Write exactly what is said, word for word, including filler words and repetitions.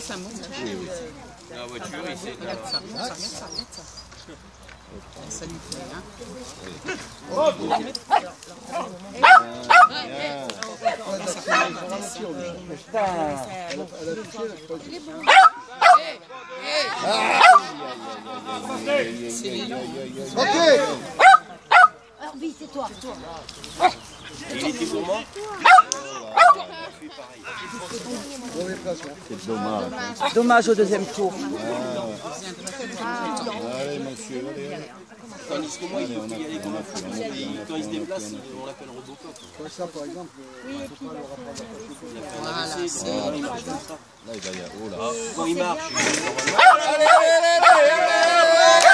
ça monte. La voiture, il s'est... Regarde ça, regarde ça, regarde ça. Ça lui plaît, hein. Ok. Alors vite, c'est toi. Il était gourmand. C'est dommage. Dommage au deuxième tour. Allez, monsieur, allez, allez. Tandis que moi, il faut y aller comme un fou. Quand il se déplace, on l'appelle Robocop. Ça, par exemple, Voilà, c'est... là, il va y avoir. Oh là. Quand il marche, Allez, allez, allez, allez, allez.